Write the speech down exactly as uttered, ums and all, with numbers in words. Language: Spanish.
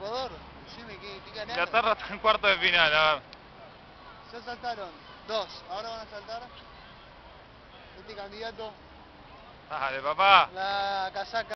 Salvador, decime qué, qué ganaron. Inglaterra está en cuarto de final, a ver. Ya saltaron dos, ahora van a saltar este candidato, Dale, papá. la casaca.